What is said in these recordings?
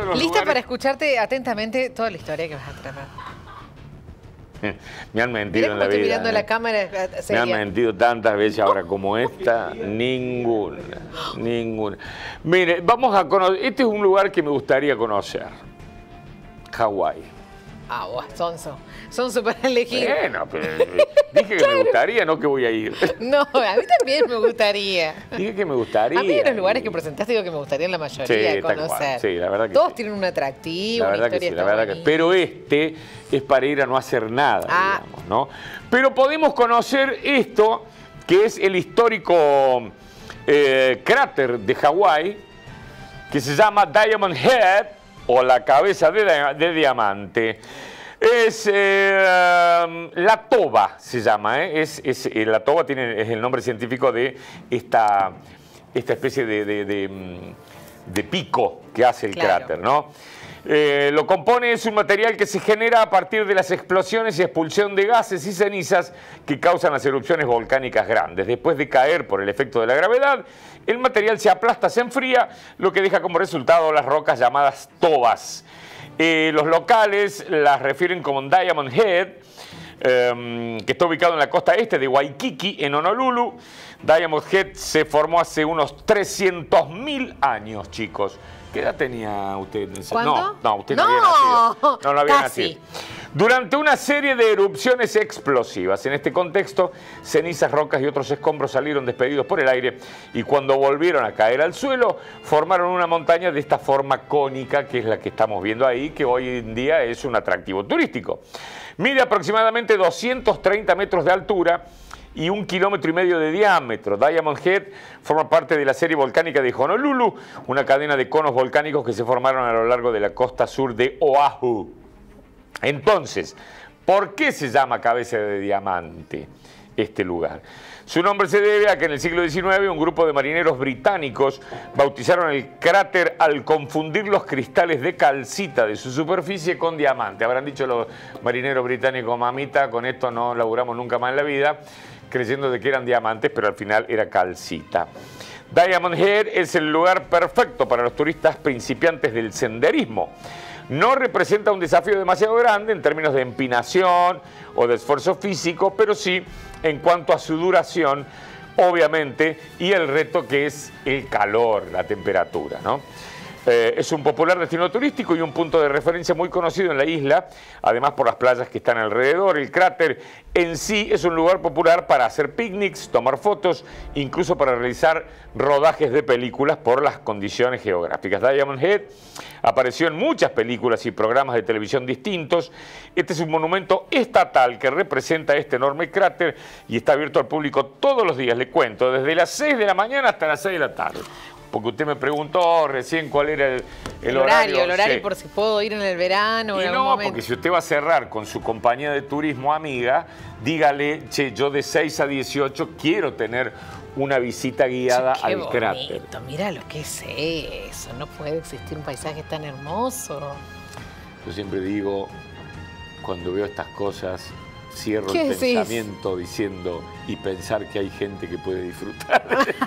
los Lista lugares... para escucharte atentamente toda la historia que vas a tratar. Me han mentido Mirá en cómo la estoy vida. mirando la cámara. Me han mentido tantas veces ahora como esta, ninguna. Mire, vamos a conocer, este es un lugar que me gustaría conocer, Hawái. Ah, vos, Sonso para elegir. Bueno, pero dije que me gustaría, no que voy a ir. No, a mí también me gustaría. Dije que me gustaría. A mí de los lugares que presentaste digo que me gustaría la mayoría Sí, tal conocer. cual. Sí, la verdad que todos sí. tienen un atractivo, La una verdad que historia sí, la verdad que... Pero este es para ir a no hacer nada, digamos, ¿no? Pero podemos conocer esto, que es el histórico cráter de Hawái, que se llama Diamond Head, o la cabeza de diamante. Es la toba, se llama, ¿eh? La toba es el nombre científico de esta especie de pico que hace el cráter, ¿no? Lo compone, es un material que se genera a partir de las explosiones y expulsión de gases y cenizas que causan las erupciones volcánicas grandes. Después de caer por el efecto de la gravedad, el material se aplasta, se enfría, lo que deja como resultado las rocas llamadas tobas. Los locales las refieren como Diamond Head, que está ubicado en la costa este de Waikiki, en Honolulu. Diamond Head se formó hace unos 300.000 años, chicos. ¿Qué edad tenía usted? ¿Cuándo? No, usted no había nacido. No había casi. nacido. Durante una serie de erupciones explosivas. En este contexto, cenizas, rocas y otros escombros salieron despedidos por el aire y cuando volvieron a caer al suelo, formaron una montaña de esta forma cónica, que es la que estamos viendo ahí, que hoy en día es un atractivo turístico. Mide aproximadamente 230 metros de altura y 1,5 kilómetros de diámetro. Diamond Head forma parte de la serie volcánica de Honolulu, una cadena de conos volcánicos que se formaron a lo largo de la costa sur de Oahu. Entonces, ¿por qué se llama cabeza de diamante este lugar? Su nombre se debe a que en el siglo XIX un grupo de marineros británicos bautizaron el cráter al confundir los cristales de calcita de su superficie con diamante. Habrán dicho los marineros británicos, mamita, con esto no laburamos nunca más en la vida, creyendo de que eran diamantes, pero al final era calcita. Diamond Head es el lugar perfecto para los turistas principiantes del senderismo. No representa un desafío demasiado grande en términos de empinación o de esfuerzo físico, pero sí en cuanto a su duración, obviamente, y el reto que es el calor, la temperatura, ¿no? Es un popular destino turístico y un punto de referencia muy conocido en la isla, además por las playas que están alrededor. El cráter en sí es un lugar popular para hacer picnics, tomar fotos, incluso para realizar rodajes de películas por las condiciones geográficas. Diamond Head apareció en muchas películas y programas de televisión distintos. Este es un monumento estatal que representa este enorme cráter y está abierto al público todos los días, le cuento, desde las 6 de la mañana hasta las 6 de la tarde. Porque usted me preguntó recién cuál era el horario. El horario sí. Por si puedo ir en el verano. Y en no, algún momento. porque si usted va a cerrar con su compañía de turismo amiga, dígale, che, yo de 6 a 18 quiero tener una visita guiada Che, qué al cráter. bonito. Mira lo que es eso. No puede existir un paisaje tan hermoso. Yo siempre digo, cuando veo estas cosas, cierro ¿Qué el decís? pensamiento diciendo y pensar que hay gente que puede disfrutar.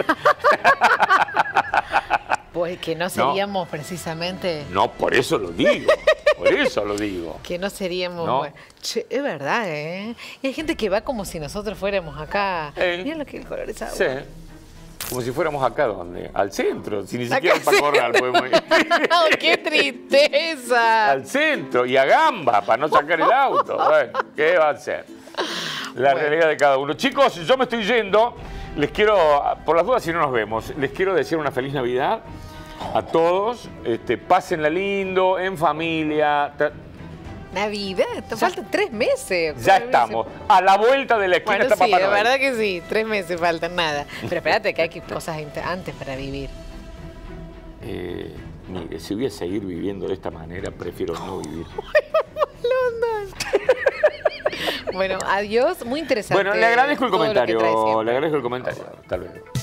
Pues que no seríamos precisamente... No, por eso lo digo, por eso lo digo. Que no seríamos... ¿No? Bueno, che, es verdad, ¿eh? Y hay gente que va como si nosotros fuéramos acá. Mira lo que el color es agua. Sí. Como si fuéramos acá, ¿dónde? Al centro, si ni Acá siquiera para correr podemos ir. ¡Ay, qué tristeza! Al centro y a Gamba para no sacar el auto. Bueno, ¿qué va a hacer? La realidad de cada uno. Chicos, yo me estoy yendo. Les quiero, por las dudas si no nos vemos, les quiero decir una feliz Navidad a todos. Pásenla lindo, en familia. Navidad, te faltan 3 meses. Ya estamos. A la vuelta de la esquina Bueno, está sí, Papá la Noel. verdad que sí, 3 meses faltan nada. Pero espérate que hay cosas antes para vivir. Mire, si voy a seguir viviendo de esta manera, prefiero no vivir. Bueno, adiós, muy interesante. Bueno, le agradezco el todo lo que trae comentario. siempre. Le agradezco el comentario. Tal vez.